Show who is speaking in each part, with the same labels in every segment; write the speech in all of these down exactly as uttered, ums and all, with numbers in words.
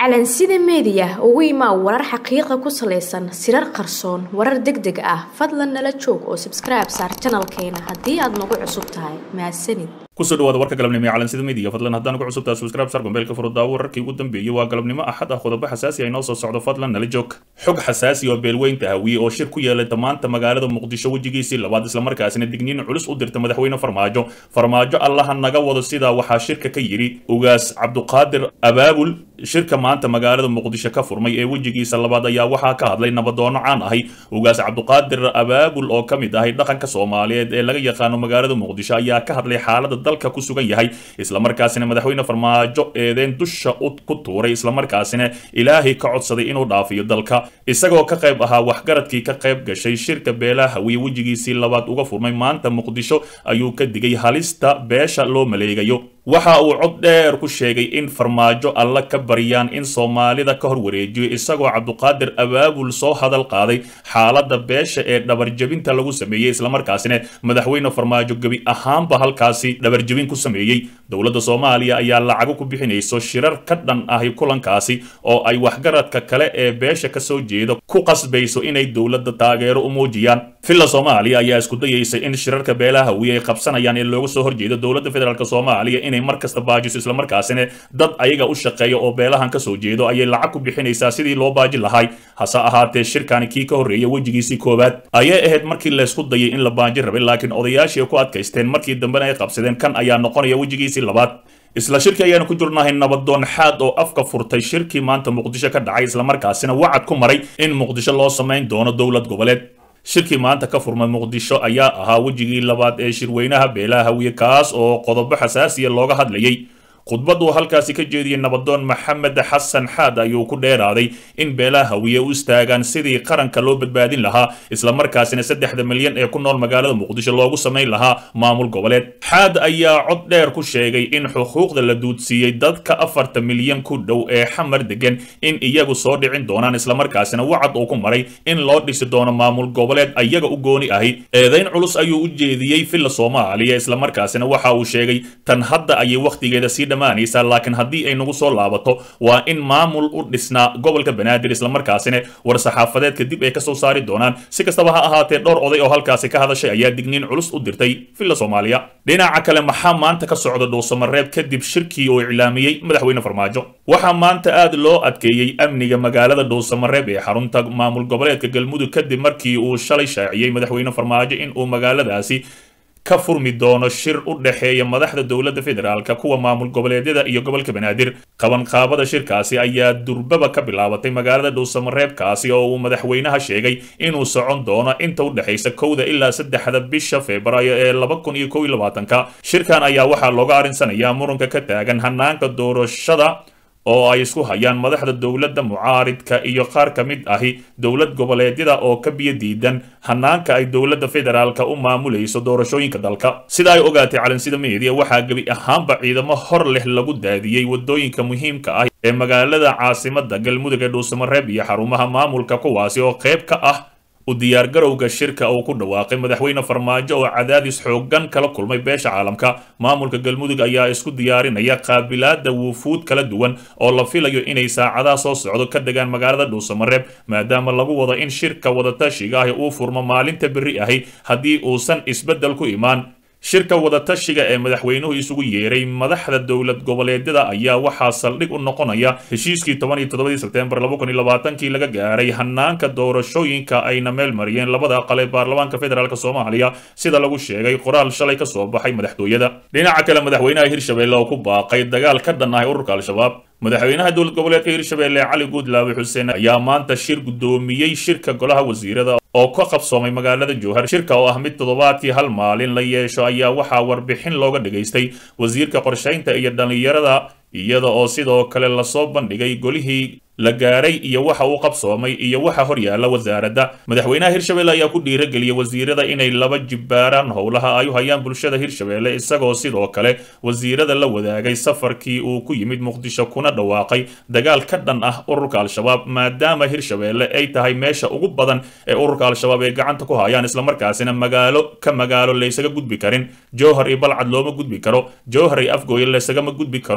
Speaker 1: calansida media ugu imaa warar xaqiiqo ku saleysan sirar qarsoon warar degdeg ah fadlan nala joog oo subscribe saar channelkeena haddii aad nagu cusub tahay mahadsanid
Speaker 2: kusoo dhawaada warka galabnimo ee calansida media fadlan haddaan ku cusub tahay subscribe saar gombeelka furudaawo wararkii ugu dambeeyay waa galabnimo axad ah qodobo xasaasi ah inoo soo socdo fadlan nala joog xog xasaasi oo beelweynta hawiye oo shir ku yeelay damaanta magaalada muqdisho wajigiisii labaad isla markaasina digniin culus u dirta madaxweyne farmaajo farmaajo allaha naga wado sidaa waxaa shirka ka yiri ugaas cabduqaadir abaabul shirka maanta magaalada muqdisho ka furmay ee wajigiisa labaad ayaa waxaa ka hadlay nabadoono caan ahay ugaas cabduqaadir abaabul oo ka mid ahay dhaqanka Soomaaliyeed ee laga yaqaano magaalada muqdisho ayaa ka hadlay xaaladda dalka ku sugan yahay isla markaasina madaxweyne farmaajo eedeen dusha ku tuuray isla markaasina ilaahay ka codsaday inuu dhaafiyo dalka isagoo ka qayb ahaa waxgaradkii ka qayb gashay shirka beelaha hawiye wajigiisii labaad uga furmay maanta muqdisho ayuu ka digay halista beesha loo maleegayo waxa uu cod dheer ku sheegay in farmaajo alla ka bariyaan in Soomaalida ka hor wareejiyo isagoo cabduqaadir abaabul soo hadal qaaday xaaladda beesha ee dhabar jabinta lagu sameeyay isla markaasina madaxweyne farmaajo gabi ahaanba halkaasi dhabar jabin ku sameeyay dowladda Soomaaliya ayaa lacag ku bixinayso shirar ka dhan ah kulankaasi oo ay waxgaradka kale ee beesha ka soo jeedo ku qasbayso inay dowladda taageero u muujiyaan filla Soomaaliya ayaa isku dayaysa in shirarka beelaha hawiye ay qabsanayaan in looga soo horjeedo dowladda federaalka Soomaaliya inay markasta baajiso isla markaasina dad ayaga u shaqeeyo oo beelahan ka soo jeedo ayay lacag ku bixinaysaa sidii loo baajin lahay hase ahaatee shirkani kii ka horreeyay wajigiisii koobaad ayay ahayd markii la isku dayay in la baajin rabay laakiin odayaashii ku adkaysteen markii dambena ay qabsadeen kan ayaa noqonaya wajigiisii labaad isla shirki ayaanu ku jirnahay nabadoon xaad oo afka furtay shirkii maanta muqdisho ka dhacay isla markaasina wacad ku maray in muqdisho loo samayn doono dowlad goboleed shirkii maanta ka furmay muqdisho ayaa ahaa wajigii labaad ee shirweynaha beelaha hawiye kaas oo qodobo xasaasiya looga hadlayay khudbadu halkaasi ka jeediyay nabadoon maxamed xasan xaad ayuu ku dheeraaday in beelaha hawiye u istaagaan sidii qaranka loo badbaadin lahaa isla markaasina saddexda milyan ee ku nool magaalada muqdisho loogu samayn lahaa maamul goboleed xaad ayaa cod dheer ku sheegay in xuquuqda la duudsiiyey dadka afarta milyan ku dhow ee xamar degan in iyagu soo dhicin doonaan isla markaasina wacad uu ku maray in loo dhisi doono maamul goboleed ayaga u gooni ahi eedayn culus ayuu u jeediyey filla Soomaaliya isla markaasina waxa uu sheegay tan hadda ayay waqtigeeda sii laakiin haddii ay nagu soo laabato waa in maamul u dhisnaa gobolka banaadir isla markaasina war saxaafadeedka dib ay ka soo saari doonaan si kastaba ha ahaatee dhowr oday oo halkaasi ka hadashay ayaa digniin culus u dirtay filla Soomaaliya dhinaca kale maxaa maanta ka socda dhuusamareeb kadib shirkii uu iclaamiyey madaxweyne farmaajo waxaa maanta aad loo adkeeyey amniga magaalada dhuusamareeb ee xarunta maamul goboleedka galmudug kadib markii uu shalay shaaciyey madaxweyne farmaajo in uu magaaladaasi ka furmi doono shir u dhaxeeya madaxda dowladda federaalka kuwa maamul goboleedyada iyo gobolka banaadir qabanqaabada shirkaasi ayaa durbaba ka bilaabatay magaalada dhuusamareebkaasi oo uu madaxweynaha sheegay inuu socon doono inta u dhaxaysa kowda ilaa saddexda bisha febraayo ee laba kun iyo kow iyo labaatanka shirkan ayaa waxaa looga arinsanayaa muranka ka taagan hanaanka doorashada oo ay isku hayaan madaxda dowladda mucaaridka iyo qaar ka mid ahi dowlad goboleedyada oo ka biyo diidan hanaanka ay dowladda federaalka u maamulayso doorashooyinka dalka sida ay ogaatay calansida media waxaa gabi ahaanba ciidamo hor leh lagu daadiyey wadooyinka muhiimka ah ee magaalada caasimada galmudug ee dhuusamareeb iyo xarumaha maamulka kuwaasi oo qayb ka ah u diyaar garowga shirka uu ku dhawaaqay madaxweyne farmaajo oo cadaadis xooggan kala kulmay beesha caalamka maamulka galmudug ayaa isku diyaarinaya qaabilaada wufuud kala duwan oo la filayo inay saacadaha soo socdo ka degaan magaalada dhuusamareeb maadaama lagu wado in shirka wadatashiga ahi uu furmo maalinta berri ahi haddii uusan isbeddel ku imaan shirka wadatashiga ee madaxweynuhu isugu yeeray madaxda dowlad goboleedyada ayaa waxaa saldhig u noqonaya heshiiskii toban iyo toddobadii Sebtembar laba kun iyo labaatankii laga gaaray hanaanka doorashooyinka ayna meel mariyeen labada aqal ee baarlamaanka federaalka Soomaaliya sida lagu sheegay qoraal shalay ka soo baxay madaxtooyada dhinaca kale madaxweynaha Hirshabelle oo ku baaqay dagaal ka dhan ah ururka al-shabaab madaxweynaha dowlad goboleedka Hirshabelle Cali Guudlaawe Xuseen ayaa maanta shir gudoomiyay shirka golaha wasiirada oo ka qabsoomay magaalada Jowhar shirka oo ah mid toddobaadkii hal maalin la yeesho ayaa waxaa warbixin looga dhageystay wasiirka qorsheynta iyo dhalinyarada iyada oo sidoo kale la soo bandhigay golihii la gaaray iyo waxa uu qabsoomay iyo waxa hor yaala wasaaradda madaxweynaha Hirshabelle ayaa ku dhiirigeliyay wasiirada inay laba jibbaaraan howlaha ay u hayaan bulshada Hirshabelle isagoo sidoo kale wasiirada la wadaagay safarkii uu ku yimid Muqdisho kuna dhawaaqay dagaal ka dhan ah ururka al-shabaab maadaama Hirshabelle ay tahay meesha ugu badan ee ururka al-shabaab ay gacanta ku hayaan isla markaasina magaalo ka magaalo la isaga gudbi karin Jowhar iyo Balcad looma gudbi karo Jowhar iyo Afgooy la isaga ma gudbi karo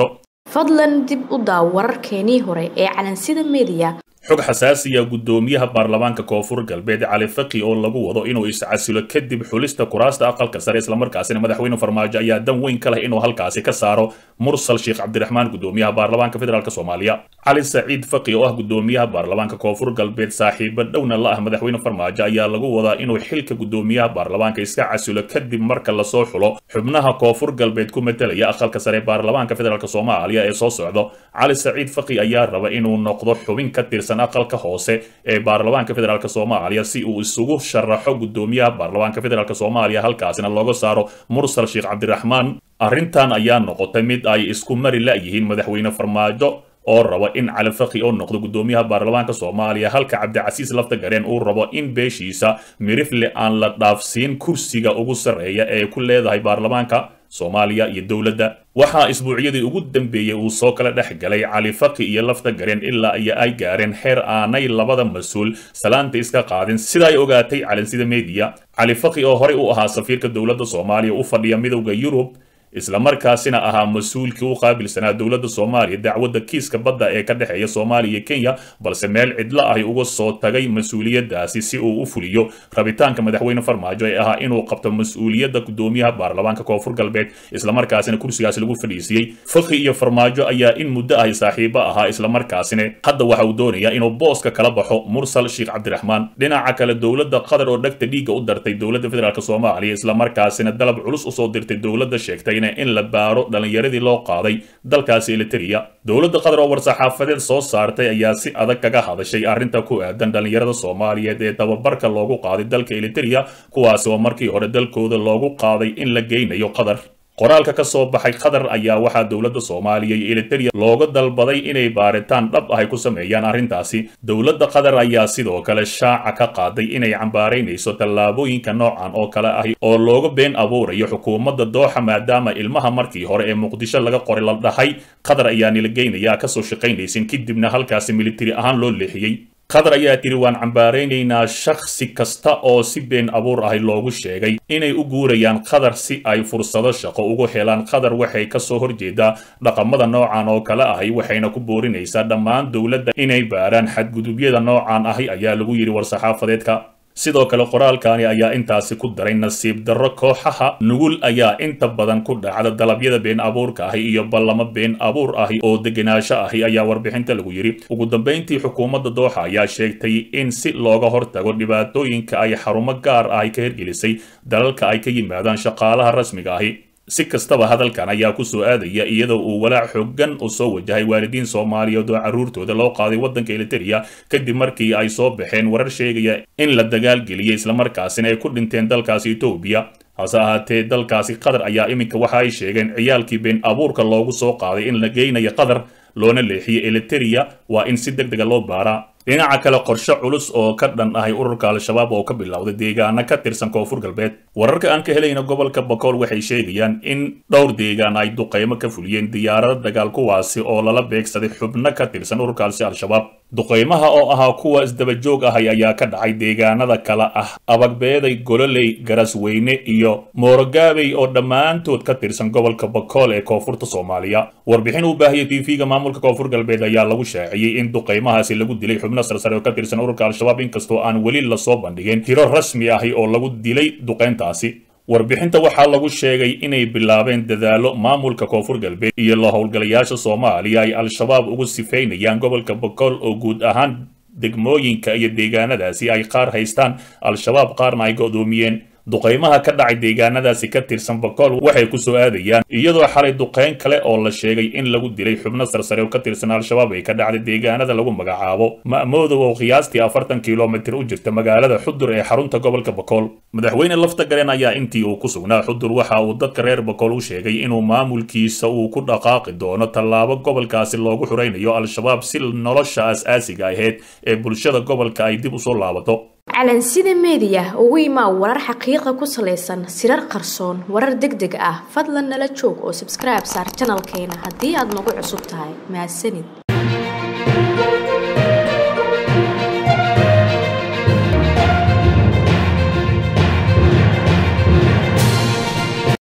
Speaker 1: fadlan dib u daaw wararkeenii hore ee Calansida Media.
Speaker 2: xog xasaasiya gudoomiyaha baarlamaanka koonfur galbeed Cali Faqi oo lagu wado inuu iscasilo kadib xulista kuraasta aqalka sare isla markaasina madaxweyne farmaajo ayaa dan weyn ka leh inuu halkaasi ka saaro mursal sheekh cabdiraxmaan gudoomiyaha baarlamaanka federaalka Soomaaliya Cali Saciid Faqi oo ah gudoomiyaha baarlamaanka koonfur galbeed saaxiib dhowna la ah madaxweyne farmaajo ayaa lagu wadaa inuu xilka gudoomiyaha baarlamaanka iska casilo kadib marka la soo xulo xubnaha koonfur galbeed ku metelaya aqalka sare baarlamaanka federaalka Soomaaliya ee soo socdo Cali Saciid Faqi ayaa raba inuu noqdo xubin ka tirsan aqalka hoose ee baarlamaanka federaalka Soomaaliya si uu isugu sharaxo gudoomiyaha baarlamaanka federaalka Soomaaliya halkaasina looga saaro mursal sheekh cabdiraxmaan arrintan ayaa noqotay mid ay isku mari la yihiin madaxweyne farmaajo oo raba in Cali Faqi oo noqdo gudoomiyaha baarlamaanka Soomaaliya halka Cabdicasiis Laftagareen uu rabo in beeshiisa mirifle aan la dhaafsiin kursiga ugu sareeya ee ku leedahay baarlamaanka Soomaaliya iyo dawladda waxa isbuuciyadii ugu dambeeyay uu soo kala dhaxgalay Cali Faqi iyo Laftagareen ilaa ay gaareen heer aanay labada mas'uul salaanta iska qaadin sida ay ogaatay Calansida Media Cali Faqi oo hore u ahaa safiirka dawladda Soomaaliya u fadhiya midowga Yurub isla markaasina ahaa mas'uulkii u qaabilsanaa dawladda Soomaaliya dacwadda kiiska badda ee ka dhaxeeya Soomaaliya iyo Kenya balse meel cidla ah uga soo tagay mas'uuliyadaasi si uu u fuliyo rabitaanka madaxweyne farmaajo ee ahaa inuu qabto mas'uuliyadda gudoomiyaha baarlamaanka koonfur galbeed isla markaasina kursigaas lagu fadhiisiyay Faqi iyo farmaajo ayaa in muddo ah saaxiibo ahaa isla markaasina hadda waxa uu doonayaa inuu booska kala baxo mursal sheekh cabdiraxmaan dhinaca kale dawladda Qatar oo dhagta dhiiga u dartay dawladda federaalka Soomaaliya isla markaasina dalab culus u soo dirtay dawladda sheegtay in la baaro dhalinyaradii loo qaaday dalkaasi Eritrea dawladda Qatar oo war-saxaafadeed soo saartay ayaa si adag kaga hadashay arrinta ku aadan dhalinyarada Soomaaliyeed ee tababarka loogu qaaday dalka Eritrea kuwaas oo markii hore dalkooda loogu qaaday in la geynayo Qatar qoraalka ka soo baxay Qatar ayaa waxa dawladda Soomaaliya iyo Eritrea looga dalbaday inay baaritaan dhab ah ku sameeyaan arrintaasi dawladda Qatar ayaa sidoo kale shaaca ka qaaday inay cambaareynayso tallaabooyinka noocan oo kale ah oo looga been abuurayo xukuumadda Dooxa maadaama ilmaha markii hore ee Muqdisho laga qoray la dhahay Qatar ayaa nilageynaya ka soo shaqeynaysan kadibna halkaasi military ahaan loo leexiyay Qatar ayaa tiri waan cambaareynayna shakhsi kasta oo si been abuur ah loogu sheegay inay u guurayaan Qatar si ay fursado shaqo ugu helaan Qatar waxay ka soo horjeedaa dhaqamada noocan oo kale ah waxayna ku boorinaysaa dhammaan dawladda inay baaraan xadgudubyada noocan ah ayaa lagu yiri war-saxaafadeedka sidoo kale qoraalkaani ayaa intaasi ku daray nasiib darro kooxaha nugul ayaa inta badan ku dhacda dalabyada been abuurka ah iyo ballamo been abuur ah oo degenaansho ah ayaa warbixinta lagu yiri ugu dambeyntii xukuumadda Dooxa ayaa sheegtay in si looga hortago dhibaatooyinka ay xarumo gaar ah ka hirgelisay dalalka ay ka yimaadaan shaqaalaha rasmiga ah si kastaba hadalkan ayaa ku soo aadaya iyadoo uu walaac xooggan u soo wajahay waalidiin Soomaaliyeed oo caruurtooda loo qaaday waddanka Eritrea kadib markii ay soo baxeen warar sheegaya in la dagaal geliyay isla markaasina ay ku dhinteen dalkaasi Itoobiya hase ahaatee dalkaasi Qatar ayaa iminka waxa ay sheegeen ciyaalkii been abuurka loogu soo qaaday in la geynayo Qatar loona leexiyay Eritrea waa in si degdeg ah loo baaraa dhinaca kale qorshe culus oo ka dhan ah ururka al-shabaab oo ka bilowday deegaano ka tirsan koonfur galbeed wararka aan ka helayna gobolka Bakool waxay sheegayaan in dhowr deegaan ay duqeymo ka fuliyeen diyaarado dagaal kuwaasi oo lala beegsaday xubno ka tirsan ururka al-shabaab duqeymaha oo ahaa kuwa isdaba joog ah ayaa ka dhacay deegaanada kala ah abagbeeday gololey garasweyne iyo moorogaabey oo dhammaantood ka tirsan gobolka Bakool ee koonfurta Soomaaliya warbixin uu baahiyay T V-ga maamulka koonfur galbeed ayaa lagu shaaciyay in duqeymahaasi lagu dilay xubno sarsare oo ka tirsan ururka al-shabaab inkastoo aan weli la soo bandhigin tiro rasmi ah oo lagu dilay duqeyntaasi warbixinta waxaa lagu sheegay inay bilaabeen dadaalo maamulka koonfur galbeed iyo la howlgalayaasha Soomaaliya ay al-shabaab ugu sifeynayaan gobolka Bakool oo guud ahaan degmooyinka iyo deegaanadaasi ay qaar haystaan al-shabaab qaarna ay go'doomiyeen duqeymaha ka dhacay deegaanadaasi ka tirsan Bakool waxay ku soo aadayaan iyadoo xalay duqeyn kale oo la sheegay in lagu dilay xubno sarsare oo ka tirsan al-shabaab ay ka dhacday deegaanada lagu magacaabo Ma'moodow oo qiyaastii afartan kiiloomitir u jirta magaalada Xudur ee xarunta gobolka Bakool madaxweyne Laftagareen ayaa intii uu ku sugnaa Xudur waxa uu dadka reer Bakool u sheegay inuu maamulkiisa uu ku dhaqaaqi doono tallaabo gobolkaasi loogu xureynayo al-shabaab si nolosha asaasiga ahayd ee bulshada gobolka ay dib u soo laabato
Speaker 1: Calansida Media ugu imaa warar xaqiiqo ku saleysan sirar qarsoon warar degdeg ah fadlan nala joog oo subscribe saar channelkeena haddii aad nagu cusub tahay mahadsanid